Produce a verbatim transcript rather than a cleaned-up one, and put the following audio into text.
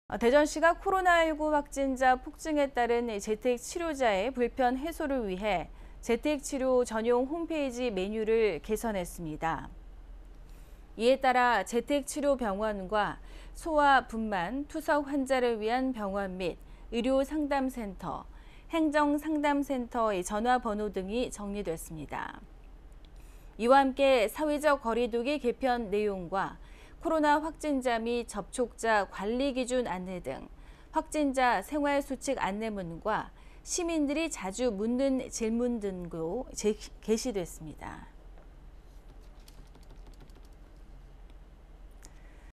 대전시가 코로나십구 확진자 폭증에 따른 재택치료자의 불편 해소를 위해 재택치료 전용 홈페이지 메뉴를 개선했습니다. 이에 따라 재택치료병원과 소아, 분만, 투석 환자를 위한 병원 및 의료상담센터, 행정상담센터의 전화번호 등이 정리됐습니다. 이와 함께 사회적 거리두기 개편 내용과 코로나 확진자 및 접촉자 관리 기준 안내 등 확진자 생활수칙 안내문과 시민들이 자주 묻는 질문 등도 게시됐습니다.